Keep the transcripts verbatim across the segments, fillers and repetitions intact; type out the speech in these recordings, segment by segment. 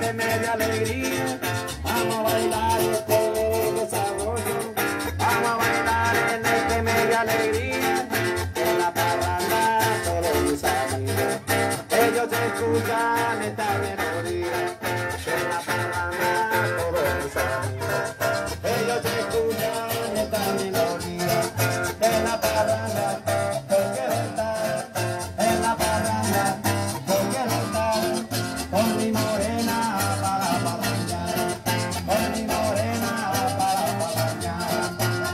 que me dé alegría. Vamos a bailar este desarrollo. Vamos a bailar en el que me dé alegría. En la parranda todos mis amigos, ellos escuchan esta melodía. En la parranda todos mis amigos, ellos escuchan esta melodía. En la parranda yo quiero estar, en la parranda yo quiero estar, con mi morena para parrandear, con mi morena para parrandear.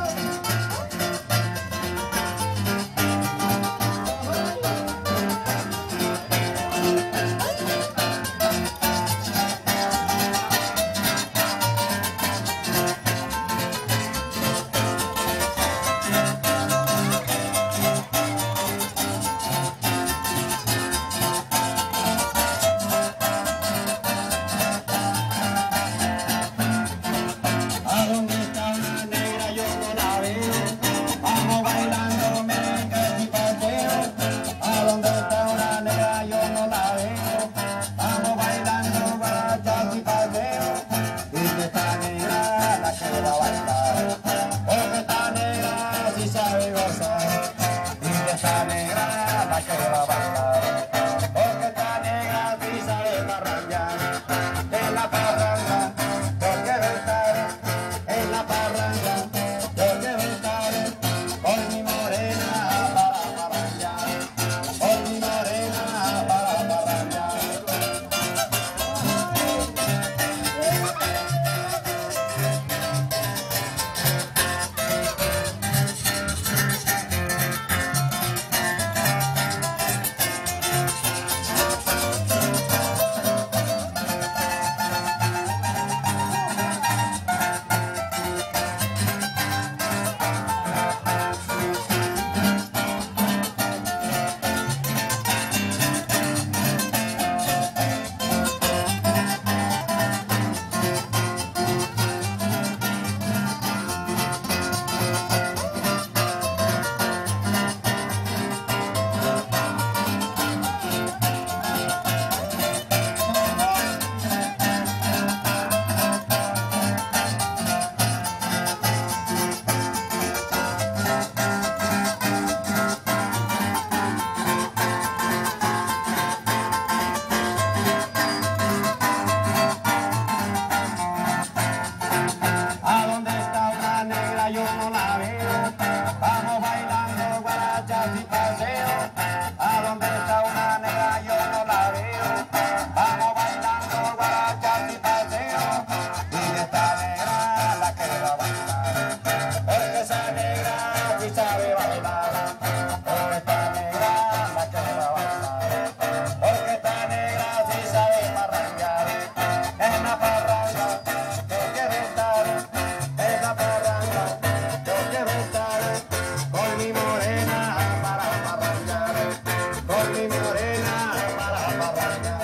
¿A dónde está una negra? Yo no la veo. Vamos bailando merengue y paseo. ¿A dónde está una negra? Yo no la veo. Vamos bailando guarachas y paseo. Y que esta negra la que va a bailar, porque esta negra sí sabe gozar. Y que esta negra la que va a bailar, porque esta negra sí sabe parrandear. En la parranda yo quiero estar, en la parranda yo quiero estar, con mi morena para parrandear, con mi morena para parrandear. ¿A dónde está una negra? Yo no la veo. Vamos bailando guarachas y paseo. ¿A dónde está una negra? Yo no la veo. Vamos bailando guarachas y paseo. Y de esta negra la que va a bailar, porque esa negra sí sabe bailar. Por esta negra la que va a bailar, porque esta negra sí sabe parrandear. En la parranda yo quiero estar, en la parranda yo quiero estar, con mi morena para parrandear, con mi morena para parrandear.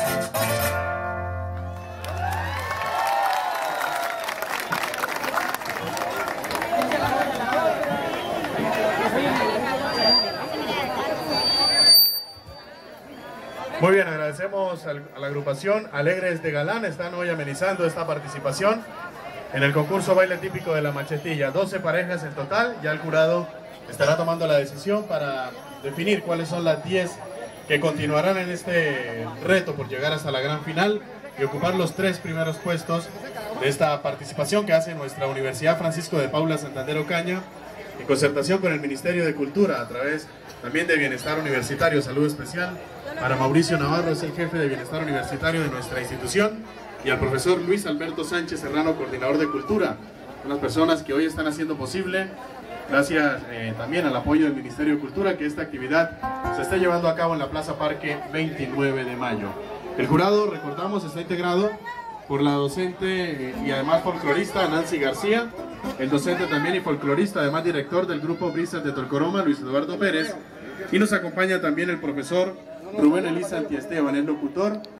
Muy bien, agradecemos al- a la agrupación Alegres de Galán. Están hoy amenizando esta participación en el concurso baile típico de la Machetilla. doce parejas en total. Ya el jurado estará tomando la decisión para definir cuáles son las diez que continuarán en este reto por llegar hasta la gran final y ocupar los tres primeros puestos de esta participación que hace nuestra Universidad Francisco de Paula Santander Ocaña en concertación con el Ministerio de Cultura a través también de Bienestar Universitario. Saludo especial para Mauricio Navarro, es el jefe de Bienestar Universitario de nuestra institución, y al profesor Luis Alberto Sánchez Serrano, coordinador de Cultura. Son las personas que hoy están haciendo posible, gracias eh, también al apoyo del Ministerio de Cultura, que esta actividad se esté llevando a cabo en la Plaza Parque veintinueve de mayo. El jurado, recordamos, está integrado por la docente eh, y además folclorista Nancy García, el docente también y folclorista, además director del grupo Brisas de Tolcoroma, Luis Eduardo Pérez, y nos acompaña también el profesor Rubén Elisa Antiesteban, el locutor